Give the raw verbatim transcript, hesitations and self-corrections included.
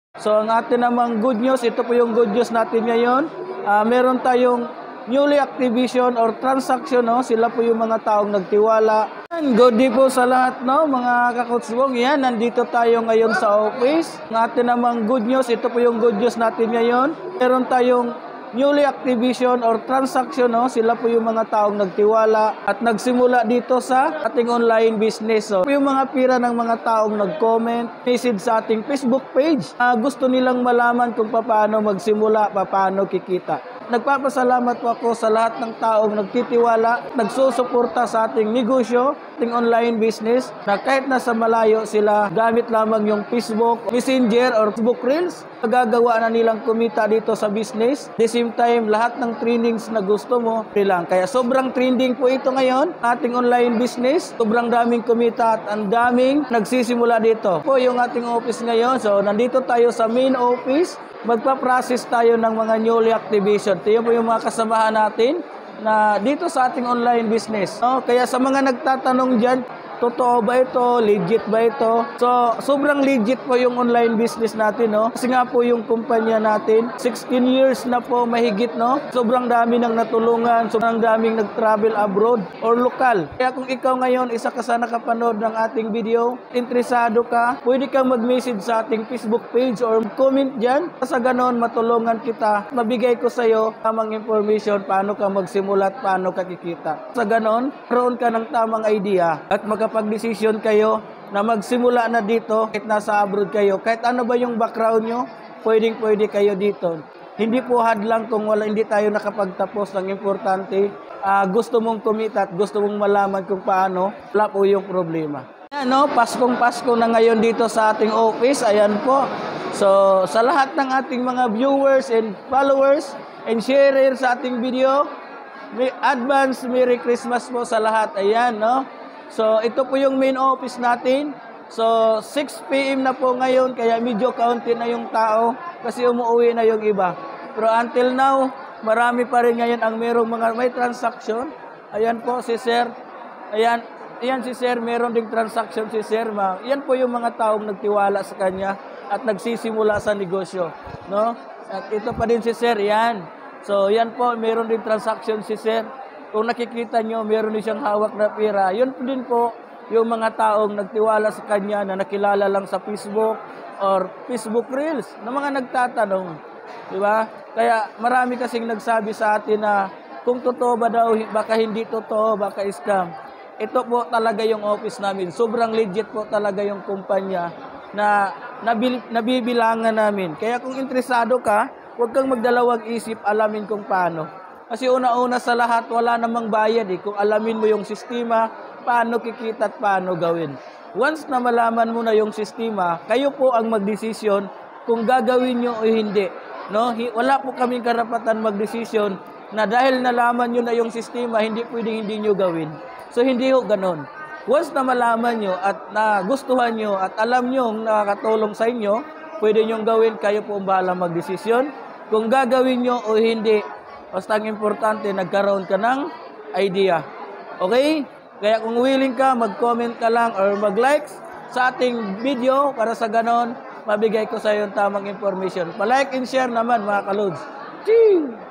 So ang atin namang good news, ito po yung good news natin ngayon. Uh, meron tayong newly activation or transaction, no? Sila po yung mga taong nagtiwala. And good day po sa lahat, no? Mga kakutsbong, yan, nandito tayo ngayon sa office. Ang atin namang good news, ito po yung good news natin ngayon. Meron tayong newly activation or transaction, no? Sila po yung mga taong nagtiwala at nagsimula dito sa ating online business. So, yung mga pira ng mga taong nag-comment, message sa ating Facebook page, uh, gusto nilang malaman kung paano magsimula, paano kikita. Nagpapasalamat po ako sa lahat ng taong nagtitiwala, nagsusuporta sa ating negosyo, ating online business, na kahit nasa malayo sila, gamit lamang yung Facebook, Messenger, or Facebook Reels, magagawa na nilang kumita dito sa business. At the same time, lahat ng trainings na gusto mo, lang. Kaya sobrang trending po ito ngayon, ating online business. Sobrang daming kumita at ang daming nagsisimula dito. Po yung ating office ngayon. So, nandito tayo sa main office. Magpa-process tayo ng mga newly activation. Ito po yung mga kasamahan natin na dito sa ating online business. No? Kaya sa mga nagtatanong dyan, totoo ba ito? Legit ba ito? So, sobrang legit po yung online business natin, no? Kasi nga po yung kumpanya natin, sixteen years na po mahigit, no? Sobrang dami nang natulungan, sobrang daming nag-travel abroad or lokal. Kaya kung ikaw ngayon, isa ka sa nakapanood ng ating video, interesado ka, pwede kang mag-message sa ating Facebook page or comment dyan. Sa ganon, matulungan kita, mabigay ko sa iyo tamang information, paano ka magsimula at paano ka kikita. Sa ganon, roon ka ng tamang idea at mag pag-desisyon kayo na magsimula na dito, kahit nasa abroad kayo, kahit ano ba yung background nyo, pwedeng pwede kayo dito. Hindi po hadlang kung wala, hindi tayo nakapagtapos ng importante. Uh, gusto mong kumita at gusto mong malaman kung paano, wala po yung problema. Ayan, no? Paskong Pasko na ngayon dito sa ating office. Ayan po. So, sa lahat ng ating mga viewers and followers and sharer sa ating video, may advance Merry Christmas po sa lahat. Ayan, no? So, ito po yung main office natin. So, six p m na po ngayon, kaya medyo kaunti na yung tao kasi umuwi na yung iba. Pero until now, marami pa rin ngayon ang merong mga may transaction. Ayan po si Sir. Ayan, ayan si Sir, meron ding transaction si Sir. Ma. Yan po yung mga taong nagtiwala sa kanya at nagsisimula sa negosyo. No? At ito pa din si Sir, yan. So, yan po, meron ding transaction si Sir. Kung nakikita nyo, meron din siyang hawak na pira. Yun din po yung mga taong nagtiwala sa kanya na nakilala lang sa Facebook or Facebook Reels na mga nagtatanong. Diba? Kaya marami kasing nagsabi sa atin na kung totoo ba daw, baka hindi totoo, baka scam. Ito po talaga yung office namin. Sobrang legit po talaga yung kumpanya na nabil, nabibilangan namin. Kaya kung interesado ka, huwag kang magdalawang isip, alamin kung paano. Kasi una-una sa lahat, wala namang bayad eh. Kung alamin mo yung sistema, paano kikita at paano gawin. Once na malaman mo na yung sistema, kayo po ang magdesisyon kung gagawin nyo o hindi. No? Wala po kaming karapatan magdesisyon na dahil nalaman nyo na yung sistema, hindi pwedeng hindi nyo gawin. So hindi ho ganon. Once na malaman nyo at nagustuhan nyo at alam nyo ang nakakatulong sa inyo, pwede nyo gawin, kayo po ang bahala magdesisyon. Kung gagawin nyo o hindi, basta ang importante, nagkaroon ka ng idea. Okay? Kaya kung willing ka, mag-comment ka lang or mag-likes sa ating video para sa ganon, mabigay ko sa iyo yung tamang information. Pa-like and share naman mga kalods. Ching!